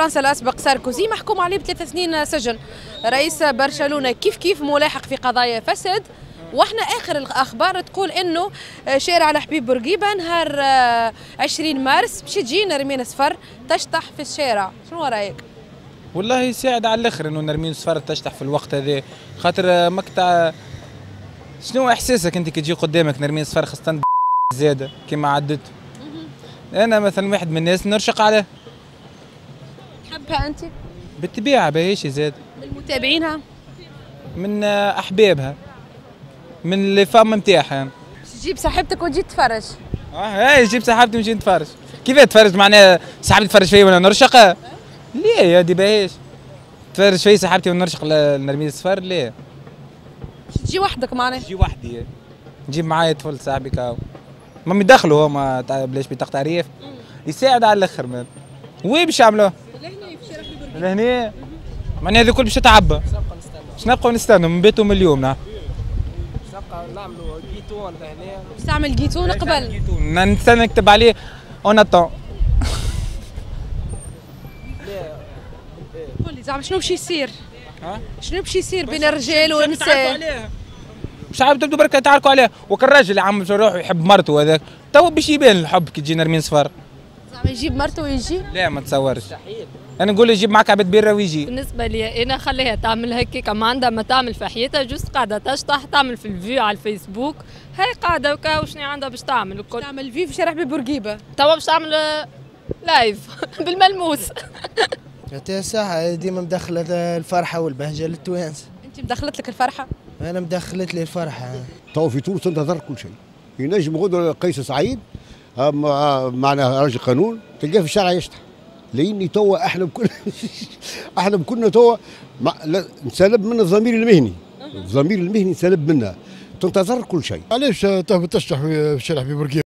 فرنسا الأسبق ساركوزي محكوم عليه ب3 سنين سجن. رئيس برشلونة كيف ملاحق في قضايا فساد. واحنا اخر الاخبار تقول انه شارع الحبيب بورقيبه نهار 20 مارس باش تجي نرمين صفر تشطح في الشارع. شنو رايك؟ والله يساعد على الاخر انه نرمين صفر تشطح في الوقت هذا، خاطر مقطع. شنو احساسك انت كي تجي قدامك نرمين صفر خاصه زاده كيما عدت؟ انا مثلا واحد من الناس نرشق عليه. تحبها انت؟ بالطبيعه باهيش زاد. من متابعينها؟ من احبابها، من اللي فام نتاعها يعني. تجيب صاحبتك وتجي تتفرج؟ هاي جيب صاحبتي ونجي نتفرج. كيف تتفرج معناها صاحبتي تتفرج فيا وانا نرشق؟ ليه يا دي باهيش تتفرج في صاحبتي ونرشق نرمي الصفر؟ ليه؟ تجي وحدك معناها؟ تجي وحدي، نجيب معايا طفل صاحبي كاو ما يدخلوا هما بلاش بطاقة تعريف. يساعد على الاخر مان. وين باش يعملوه؟ لهنا في شارع بورقيبه. لهنا معناها هذا الكل باش يتعبى. باش نبقاو نستنوا من بيتهم من اليوم. باش نبقى نعملوا جيتون لهنا. باش تعمل جيتون قبل؟ نستنى نكتب عليه اون اتون. قول لي زعما شنو باش يصير؟ شنو باش يصير بين الرجال والنساء؟ مش عارف تبدو بركة تعاركوا عليه، وكان الراجل يا عم باش يروح يحب مرته هذاك، تو باش يبان الحب كي تجي نرمين صفر. زعما يجيب مرته ويجي؟ لا ما تصورش. انا نقول له يجيب معك عبد بيره ويجي. بالنسبة لي أنا خليها تعمل هيك كما عندها ما تعمل في حياتها، جوست قاعدة تشطح تعمل في الفيو على الفيسبوك، هاي قاعدة وكا وشنو عندها باش تعمل الكل. تعمل فيو في شارع بورقيبه. توا باش تعمل لايف بالملموس. حتى ساعة ديما مدخلة الفرحة والبهجة للتوانسة. انت مدخلت لك الفرحه؟ أنا مدخلت لي الفرحة. تو في تونس انتظر كل شيء. ينجم غدوة قيس سعيد معنا راجل قانون تلقاه في الشارع يشطح. لاني توا احنا كنا توا نسلب من الضمير المهني. الضمير المهني نسلب منه. تنتظر كل شيء. علاش تهبط تشطح في الشارع في بورقيبه؟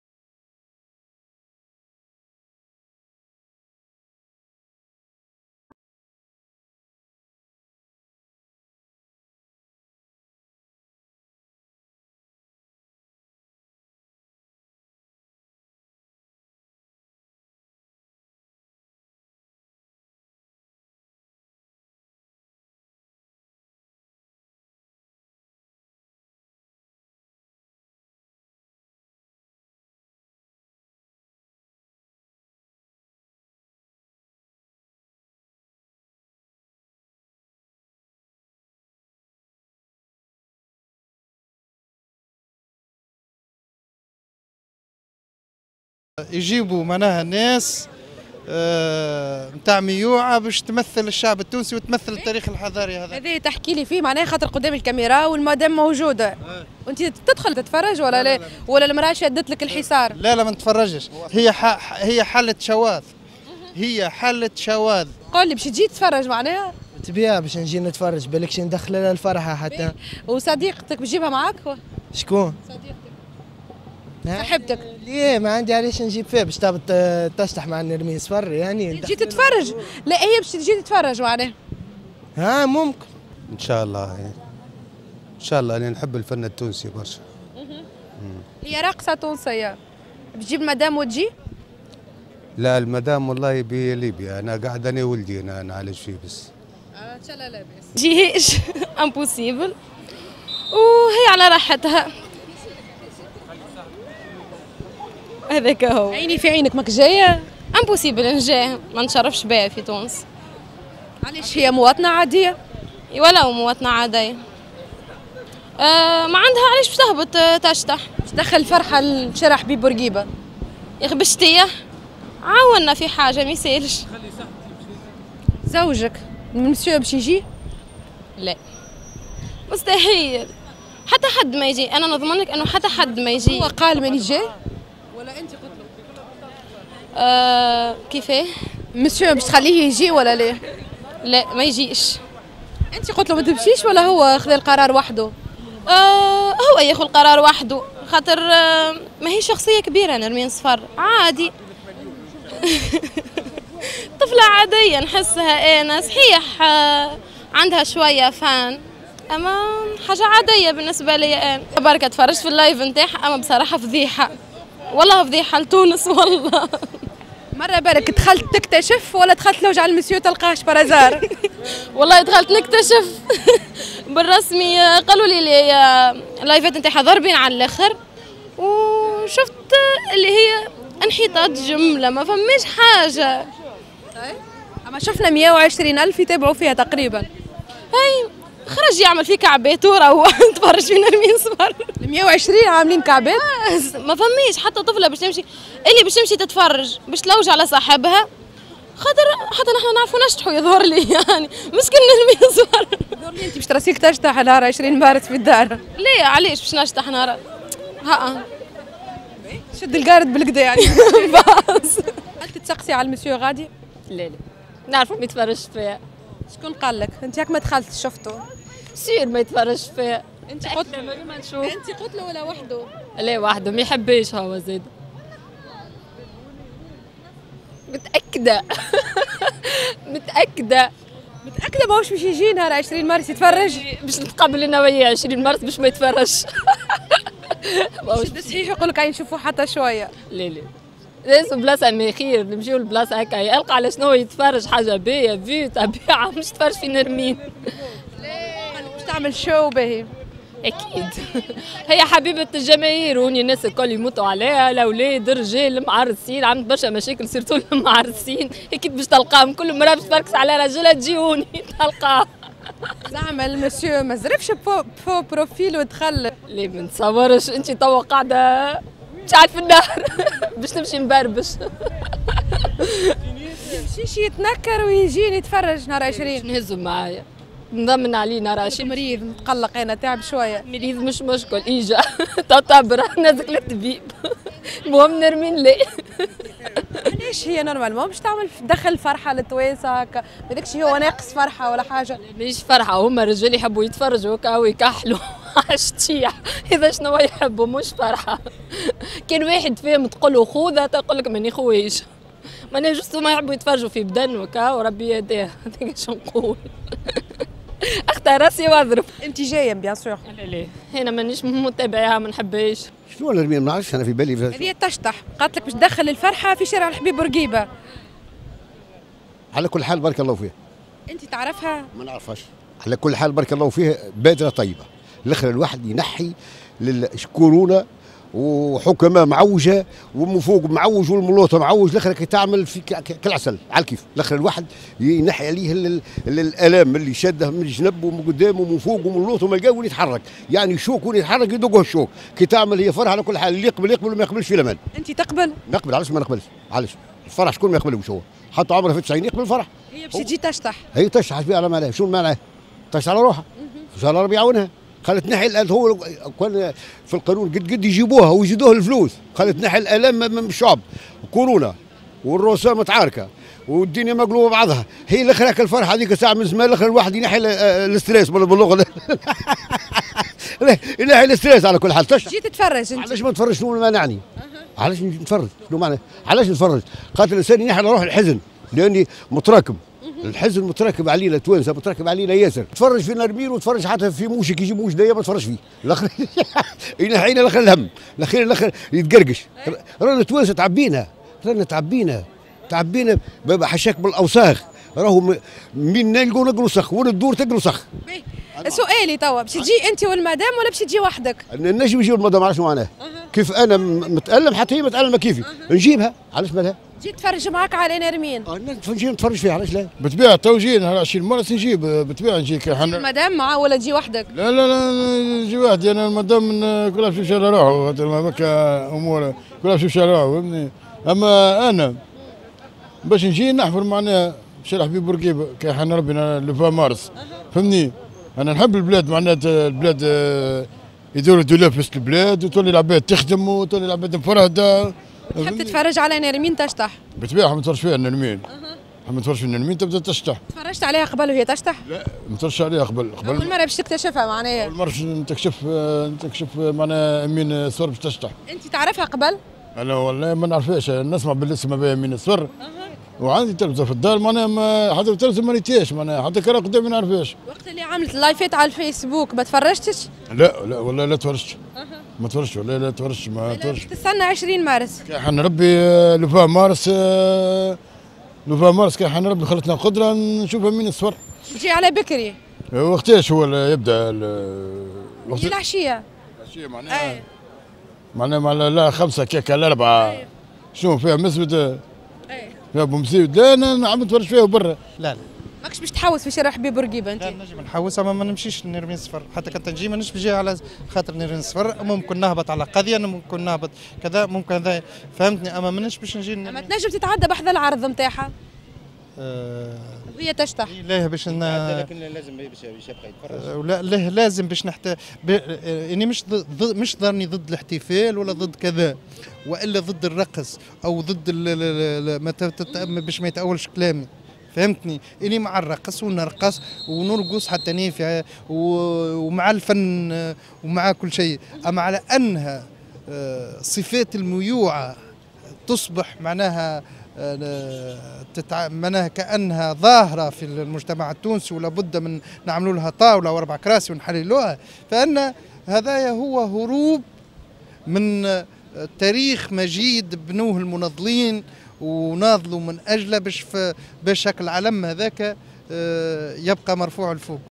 يجيبوا معناها ناس نتاع ميوعة باش تمثل الشعب التونسي وتمثل التاريخ الحضاري هذا. هذا تحكي لي فيه معناها خاطر قدام الكاميرا والمدام موجوده. وانت تدخل تتفرج ولا لا؟ ولا المراه شدت لك الحصار؟ لا ما نتفرجش. هي حالة شواذ. هي حالة شواذ. قول لي باش تجي تتفرج معناها؟ تبيها باش نجي نتفرج بالكش ندخل لها الفرحة حتى. وصديقتك بتجيبها معاك؟ شكون؟ صديقتك صاحبتك؟ ليه ما عندي علاش نجيب فيها باش تشطح مع نرمين صفر يعني. تجي تتفرج؟ لا هي باش تجي تتفرج معناها. ممكن. ان شاء الله يعني. ان شاء الله انا نحب الفن التونسي برشا. هي راقصه تونسيه. بتجيب مدام وتجي؟ لا المدام والله بليبيا، انا قاعد انا ولدي انا نعالج فيه بس. ان شاء الله لاباس. جيش امبوسيبل وهي على راحتها. هذاك هو. عيني في عينك ماك جايه؟ امبوسيبل نجاه ما نشرفش بها في تونس. علاش هي مواطنه عاديه؟ ولو مواطنة عادية. ما عندها علاش باش تهبط تشطح. باش تدخل الفرحه لشارع حبيب بورقيبه. يا اخي بشتيه عاونا في حاجة ما يسالش. زوجك المسيو باش يجي؟ لا مستحيل. حتى حد ما يجي، انا نضمن لك انه حتى حد ما يجي. هو قال ماني جاي ولا انت قلت له؟ كيفاه؟ مسيو باش تخليه يجي ولا لا؟ لا ما يجيش. انت قلت له ما تمشيش ولا هو خذ القرار وحده؟ هو ياخذ القرار وحده، خاطر ما هي شخصية كبيرة نرمين صفر عادي. طفلة عادية نحسها أنا صحيح عندها شوية فان، أما حاجة عادية بالنسبة لي أنا. بركة تفرجت في اللايف نتاعها، أما بصراحة فضيحة والله، فضيحة لتونس والله. مرة بالك دخلت تكتشف ولا دخلت تلوج على المسيو تلقاهش برازار؟ والله دخلت نكتشف بالرسمي قالوا لي لايفات نتاعها ضاربين على الاخر، وشفت اللي هي انحطاط جمله ما فماش حاجه. اما شفنا 120,000 يتابعوا فيها تقريبا. هاي خرج يعمل فيه كعبات وروح تفرج في نرمين صور. 120 عاملين كعبات؟ ما فماش حتى طفله باش تمشي اللي باش تمشي تتفرج باش تلوج على صاحبها، خاطر حتى نحن نعرفوا نشطحوا يظهر لي يعني مسكين نرمي صور. يظهر لي انت باش تراسيك تشطح نهار 20 مارس في الدار. ليه علاش باش نشطح نهار؟ ها شد القارد بالكدا يعني. بس هل تتسقسي على المسيو غادي؟ لا نعرفوا ما يتفرجش فيها. شكون قال لك؟ انت هاك ما دخلت شفتوا؟ سير ما يتفرجش فيها. انت قلت ما نشوف. انت قلت له ولا وحده؟ لا وحده ما يحبش هو زيد. متأكدة. متأكدة. متأكدة ماهوش باش يجي نهار 20 مارس يتفرج؟ باش نتقابل انا وياه 20 مارس باش ما يتفرجش. شد صحيح يقول لك نشوفوا حتى شوية. لا لازم بلاصة ما خير نمشيو لبلاصة هكا يلقى على شنو يتفرج حاجة باهية فيو طبيعة مش تفرج في نرمين. باش تعمل شو باهي. اكيد. هي حبيبه الجماهير وني الناس الكل يموتوا عليها، الاولاد الرجال المعرسين، عملت برشا مشاكل سيرتو المعرسين، اكيد باش تلقاهم كل مره باش تفركس على راجلها تجيوني تلقاه. زعما المسيو ما زرفش بو بروفيل ودخل. لا ما نتصورش انت توا قاعده تشعل في النار باش تمشي مبربش. يمشيش يتنكر ويجيني يتفرج نهار 20. نهزو معايا نضمن عليه نهار 20. مريض متقلق انا تعب شويه. مريض مش مشكل اجا تعتبر نازك للطبيب. المهم نرمين لا. علاش هي نورمالمون باش تعمل تدخل فرحه للتوانسه هكا، مالكش هو ناقص فرحه ولا حاجه؟ مش فرحه، هما الرجال يحبوا يتفرجوا هكا ويكحلوا عشتيح، اذا شنو يحبوا مش فرحه. كان واحد فيهم تقول له خوذه تقول لك ماني خويش. ماني جوست هما يحبوا يتفرجوا في بدن وكا وربي يهديه. هذاك شو نقول. اختار راسي واضرب. انت جايه بيان سور؟ لا انا مانيش متابعاها ما نحبهاش. شنو نرمي ما نعرفش انا في بالي. هذه تشطح قالت لك باش تدخل الفرحه في شارع الحبيب بورقيبه. على كل حال بارك الله فيها. انت تعرفها؟ ما نعرفهاش. على كل حال بارك الله فيها بادره طيبه. الاخر الواحد ينحي كورونا وحكماء معوجه ومن فوق معوج والملوطه معوج، الاخر كي تعمل في كالعسل على الكيف، الاخر الواحد ينحي عليه الالام اللي شاده من الجنب ومن قدام ومن فوق ومن اللوط وما يلقاه يتحرك، يعني الشوك وين يتحرك يدقه الشوك، كي تعمل هي فرحه على كل حال، اللي يقبل يقبل وما يقبلش في الامان. انت تقبل؟ نقبل، علاش ما نقبلش؟ علاش؟ الفرح شكون ما يقبلوش هو؟ حتى عمره في 90 يقبل الفرح. هي باش تجي تشطح. هي تشطح حسبي على مالها، شو معناها؟ تشطح على روحها. ان شاء الله ربي يعاونها. خلت تنحي هو كان في القانون قد يجيبوها ويزيدوها الفلوس، خلت تنحي الالام من الشعب، كورونا والروسة متعاركه والدنيا مقلوبه بعضها، هي الاخر هاك الفرحه هذيك ساعه من زمان الاخر الواحد ينحي الاستريس باللغه. ينحي الاستريس على كل حال. جيت تتفرج انت؟ علاش ما نتفرج؟ شنو مانعني؟ علاش نتفرج؟ شنو معنى؟ علاش نتفرج؟ خاطر الانسان ينحي على روح الحزن لاني متراكم. الحزن متركب علينا توانسه، متركب علينا ياسر. تفرج في نرمين وتفرج حتى في موشك يجي موش دايما ما تفرج فيه. الاخر ينحينا الاخر الهم، الاخر يتقرقش. رانا توانسه تعبينا، رانا تعبينا حشاك بالاوساخ، راهو من نلقوا نقروا سخ وين تدور تقروا سخ. سؤالي توا باش تجي انت والمدام ولا باش تجي وحدك؟ نجم نجيب المدام، علاش معناه؟ كيف انا متالم حتى هي متالمه كيفي، نجيبها علاش مالها؟ جيت تفرج معاك على نرمين؟ نجي نتفرج فيها علاش لا؟ بالطبيعه تو جينا 20 مارس نجيب بالطبيعه نجي المدام معاه ولا تجي وحدك؟ لا نجي وحدي انا المدام كلها باش على روحه، خاطر ما بكا امور كلها باش على روحه فهمني. اما انا باش نجي نحفر معناها شارع حبيب بورقيبه كي حنا ربنا لفا مارس فهمني. انا نحب البلاد معناتها البلاد يدوروا دولاب في وسط البلاد وتولي العباد تخدم وتولي العباد مفرهده. تحب تتفرج على نرمين تشطح؟ بالطبيعه ما نتفرج فيها نرمين. ما نتفرج في نرمين تبدا تشطح. تفرجت عليها قبل وهي تشطح؟ لا ما نتفرجش عليها قبل. أول مرة باش تكتشفها معناها؟ أول مرة نكتشف معناها أمين السور باش تشطح. أنت تعرفها قبل؟ أنا والله ما نعرفهاش، نسمع بالاسم بها أمين السور. وعندي تلفزة في الدار معناها حتى التلفزة ما ريتهاش معناها حتى كرا قدامي ما نعرفهاش. وقت اللي عملت اللايفات على الفيسبوك ما تفرجتش؟ لا والله لا تفرجت. ما تفرش ولا لا تفرش ما تفرش. تستنى 20 مارس. كان ربي لو مارس لو مارس كان ربي خلتنا قدره نشوفها من الصفر. تجي على بكري. وقتاش هو يبدا وقت العشيه. العشيه معناها معناها لا 5 كيكه لا 4. شنو فيها مسود؟ فيها بومسيد. لا انا نعم نتفرج فيها برا. لا ماكش باش تحوس في شارع حبيب بورقيبه انت؟ لا نجم نحوس اما ما نمشيش نرمي صفر، حتى كنت نجي ما نجمش نجي على خاطر نرمي صفر، ممكن نهبط على قضيه، ممكن نهبط كذا ممكن هذا فهمتني، اما ما نجمش باش نجي اما تنجم تتعدى بحذا العرض نتاعها. هي تشطح. لا باش لكن لازم باش يبقى يتفرج. ولا لازم باش يعني مش ضرني ضد الاحتفال ولا ضد كذا، والا ضد الرقص او ضد باش ما يتأولش كلامي. فهمتني؟ اني مع الرقص ونرقص ونرقص حتى نافع ومع الفن ومع كل شيء، اما على انها صفات الميوعه تصبح معناها معناها كانها ظاهره في المجتمع التونسي ولا بد من نعملوا لها طاوله واربع كراسي ونحللوها، فان هذا هو هروب من تاريخ مجيد بنوه المناضلين وناضلوا من اجله باش شكل العلم هذاك يبقى مرفوع لفوق.